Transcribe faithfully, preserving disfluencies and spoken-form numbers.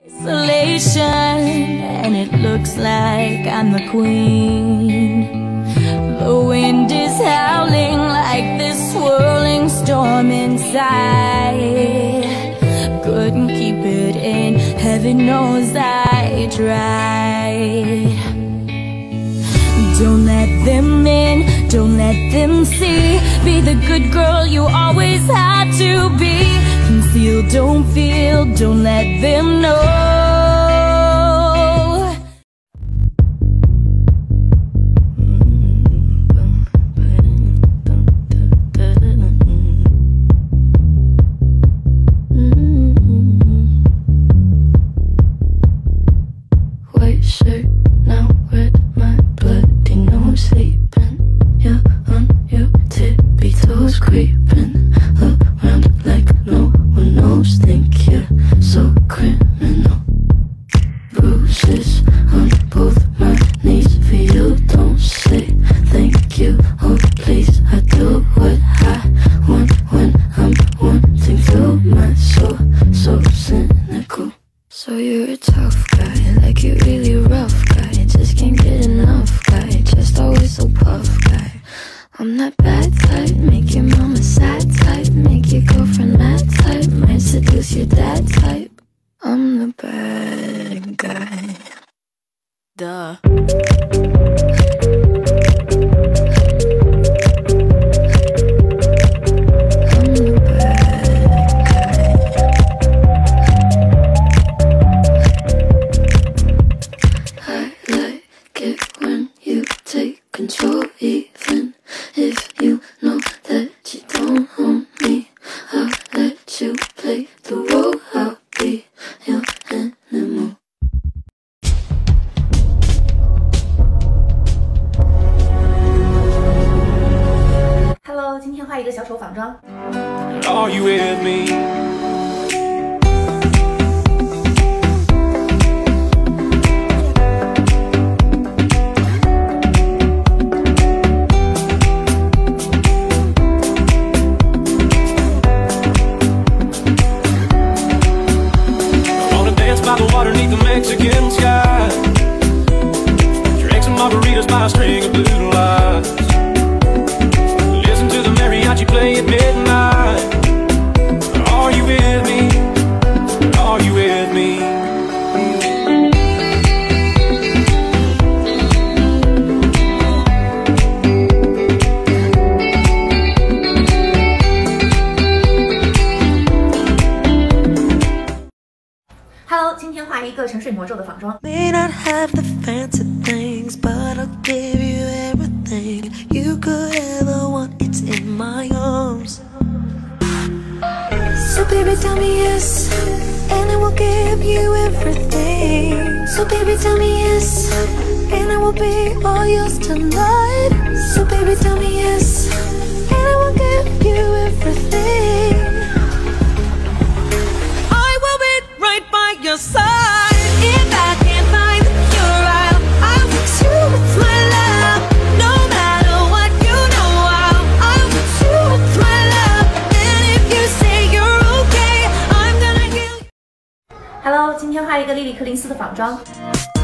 Isolation, and it looks like I'm the queen. The wind is howling like this swirling storm inside. Couldn't keep it in, heaven knows I tried. Don't let them in, don't let them see. Be the good girl you always had to be. Conceal, don't feel, don't let them know. White shirt, now red, my bloody nose sleeping. You're on your tippy toes, creeping around like no one knows. Think you're so criminal. Bruises on both my knees for you. Don't say thank you, oh please. I do what I want when I'm wanting to. My soul, so cynical. So you're a tough guy, like you really rough guy. Just can't get enough guy, just always so puff guy. I'm that bad type, make your mama sad type. Make your girlfriend mad type, might seduce your dad type. I'm the bad guy. Duh. Control, even if you know that you don't own me. I'll let you play the role, I'll be your animal. Hello， 今天画一个小丑仿妆。 Are you with me? By the water beneath the Mexican sky, drink some margaritas by a string of blue lights. Listen to the mariachi play at midnight. Are you with me? Are you with me? Hello， 今天画一个沉睡魔咒的仿妆。 May not have the fancy things, but I'll give you everything you could ever want. It's in my arms. So baby, tell me yes, and I will give you everything. So baby, tell me yes, and I will be all yours tonight. So baby, tell me yes, and I will give you everything. I will be right by your side. If I can't find your eye, I'll fix you with my love. No matter what, you know I'll, I'll fix you with my love. And if you say you're okay, I'm gonna heal you. Hello， 今天画一个莉莉柯林斯的仿妆。